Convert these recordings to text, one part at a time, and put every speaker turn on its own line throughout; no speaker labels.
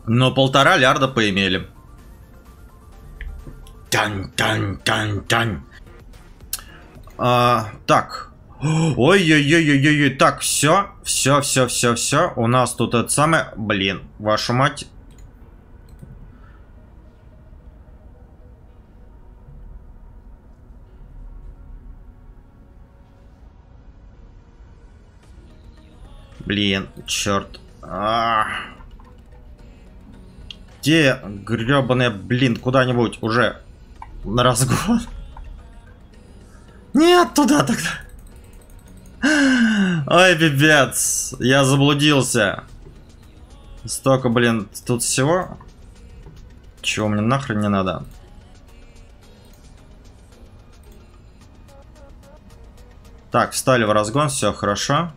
Но 1,5 лярда поимели. Тань. Так. Ой-ой-ой-ой-ой. Так, все. У нас тут это самое... Блин, вашу мать. Блин, черт. Где гребаная, блин, куда-нибудь уже на разгон? Нет, туда тогда. Ой, пипец. Я заблудился. Столько, блин, тут всего. Чего мне нахрен не надо? Так, встали в разгон, все хорошо.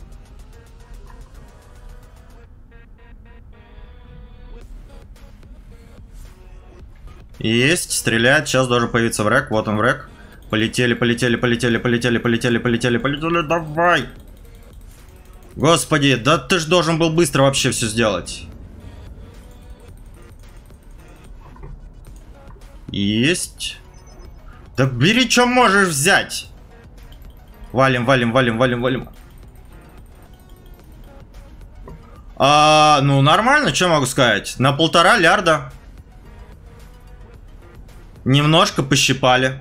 Есть, стреляет, сейчас должен появиться враг, вот он враг. Полетели, давай! Господи, да ты ж должен был быстро вообще все сделать. Есть. Да бери, что можешь взять. Валим. Ну нормально, что могу сказать? На 1,5 лярда. Немножко пощипали.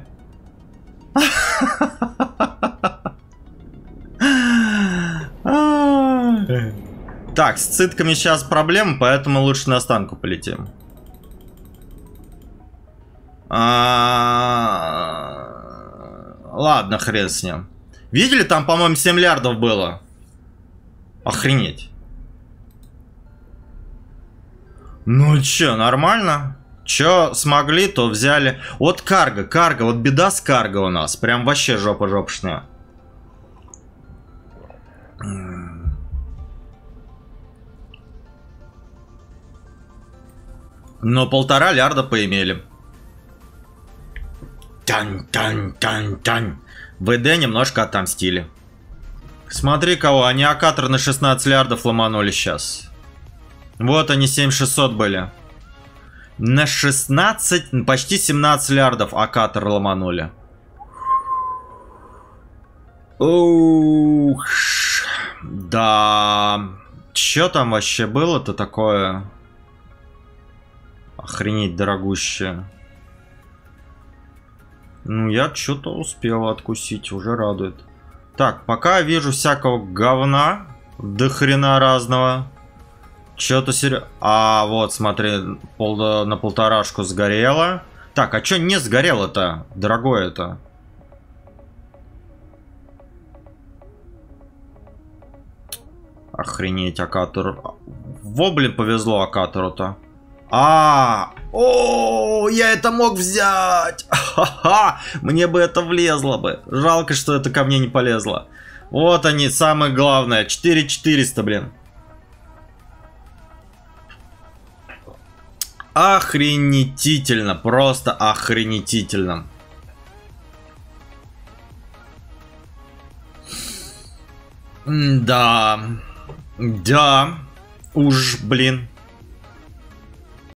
Так, с цитками сейчас проблема, поэтому лучше на станку полетим. Ладно, хрен с ним. Видели, там, по-моему, 7 лярдов было. Охренеть. Ну чё, нормально? Чё смогли, то взяли. Вот карго, вот беда с карго у нас. Прям вообще жопа-жопшная. Но 1,5 лярда поимели. Тань. ВД немножко отомстили. Смотри кого, они Акатор на 16 лярдов ломанули сейчас. Вот они 7600 были. На 16, почти 17 лярдов Акатор ломанули. Ух, да. Чё там вообще было-то такое? Охренеть дорогущее. Ну, я что-то успел откусить, уже радует. Так, пока вижу всякого говна, до хрена разного. Что-то серьезно. Вот, смотри, на 1,5 сгорело. Так, а что не сгорело-то? Дорогое-то. Охренеть, Акатору. Во, блин, повезло Акатору-то. Я это мог взять. Ха-ха, мне бы это влезло бы. Жалко, что это ко мне не полезло. Вот они, самое главное. 4400, блин. Охренетительно, просто охренетительно. Да. Уж, блин.